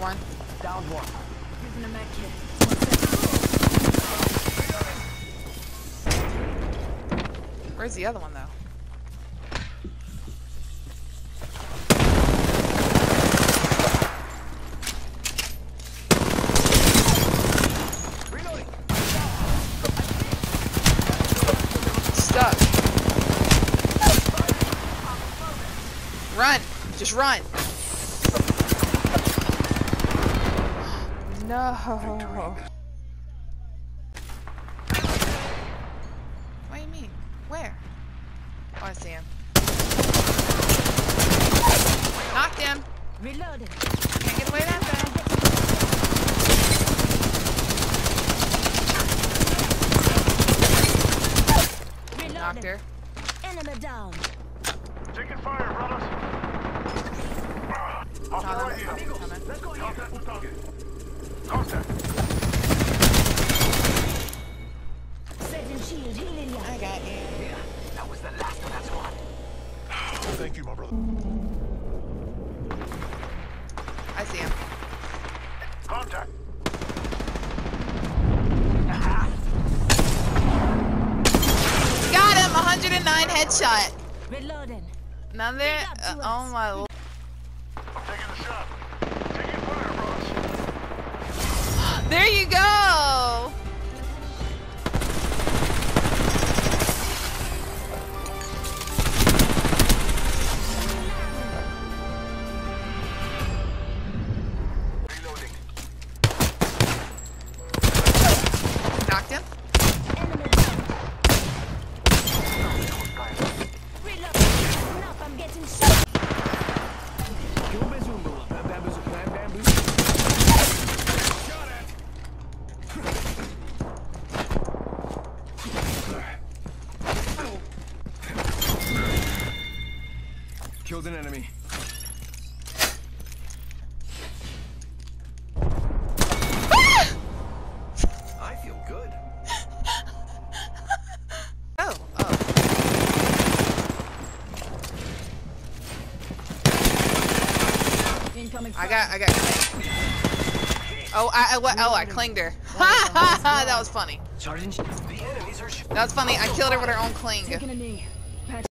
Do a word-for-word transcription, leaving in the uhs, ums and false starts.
one. Down one. Using a med kit. Where's the other one though? Reloading. Stuck. Run! Just run! No. What do you mean? Where? Oh, I see him. Knocked him. Reloading. Can't get away that fast. Knocked her. Enemy down. Taking fire, brothers. Hostile Coming. right here. Coming. Let's go here. Contact with target. Contact. Setting shield. Healing ya. I got you. Yeah, that was the last of that squad. Thank you, my brother. I see him. Contact. Got him! one hundred nine headshot. Reloading. Another. Uh, oh my lord. I'm taking the shot. Taking fire, brothers. There you go! Reloading. Knocked him. Enemy down. Reloading. Up, I'm getting shot. Kill Bazumbo. Bamboozle plan, bamboozle. Shot at. Killed an enemy. I feel good. Oh, oh. Incoming. I got, I got clinged. Oh, I, I, what? Oh, I clinged her. Ha ha ha! That was funny. Sergeant, the enemies are. That was funny. I killed her with her own cling. Taking a knee.